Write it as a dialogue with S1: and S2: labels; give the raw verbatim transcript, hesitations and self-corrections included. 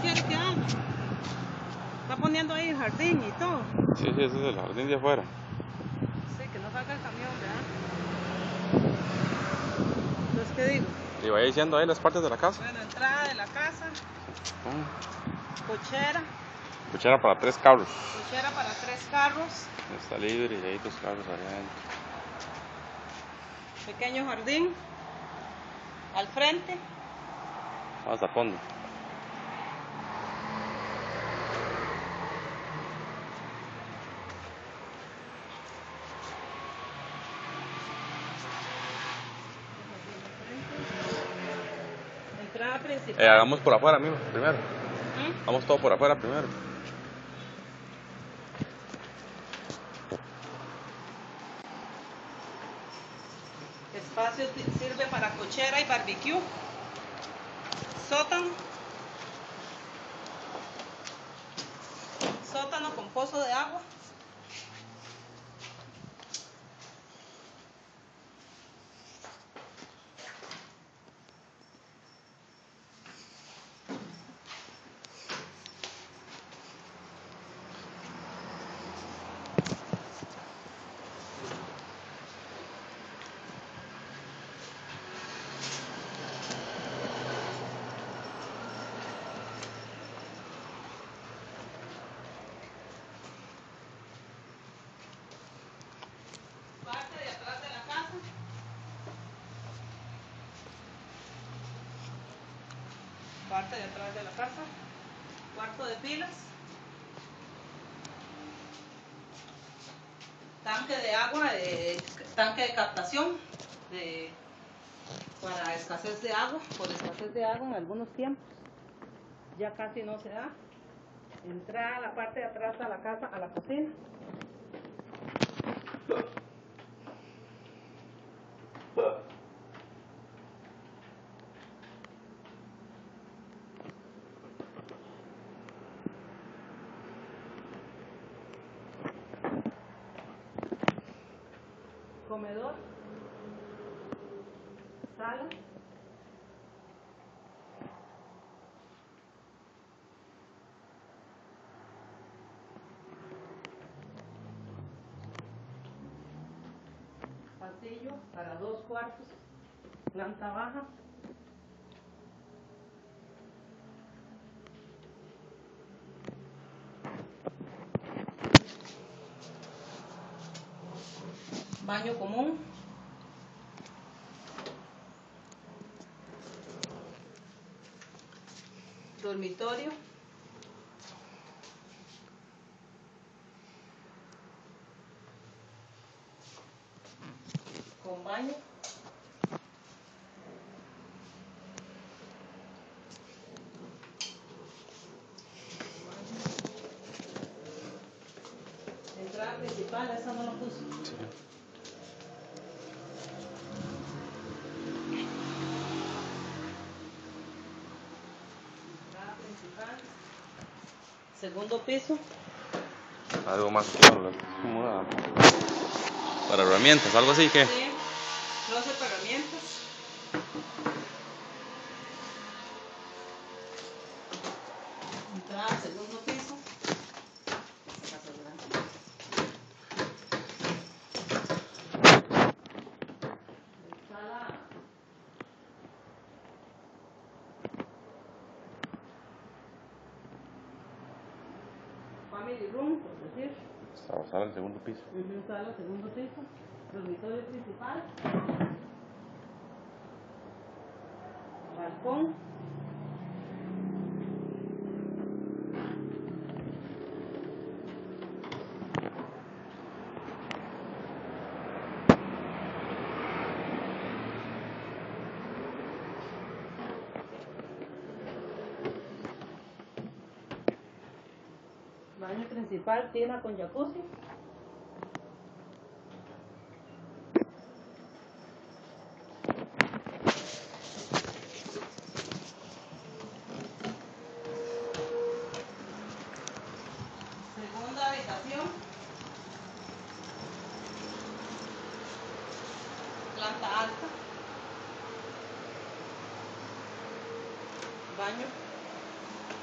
S1: quiere que haga? Está poniendo ahí el jardín y todo.
S2: Sí, sí, ese es el jardín de afuera.
S1: Sí, que no salga el camión, ¿verdad? Entonces, ¿qué digo?
S2: Y vaya diciendo ahí las partes de la casa.
S1: Bueno, entrada de la casa,
S2: Mm.
S1: cochera,
S2: Cochera para tres carros.
S1: cochera para tres carros,
S2: Está libre y hay dos carros allá adentro.
S1: pequeño jardín, al frente.
S2: Hasta fondo.
S1: Entrada principal.
S2: Eh, hagamos por afuera, amigo, primero.
S1: ¿Mm?
S2: Vamos todo por afuera primero.
S1: Espacio sirve para cochera y barbecue. Sótano. Sótano con pozo de agua. Parte de atrás de la casa. Parte de atrás de la casa. Cuarto de pilas. Tanque de agua, de, tanque de captación de, para escasez de agua, por escasez de agua en algunos tiempos. Ya casi no se da. Entrada a la parte de atrás de la casa, a la cocina. Comedor, sala, pasillo para dos cuartos, planta baja, baño común, dormitorio, con baño, entrada principal, esa no lo puse.
S2: Sí.
S1: Entrada principal, segundo piso,
S2: Algo más claro, como una- para herramientas, algo así que.
S1: sí, closet para herramientas, entrada segundo piso, casa grande. Sala, family room, por decir.
S2: Estamos ahora en el segundo piso.
S1: Uh-huh, sala, segundo piso, dormitorio principal, balcón, baño principal, tina con jacuzzi. Segunda habitación, planta alta, baño,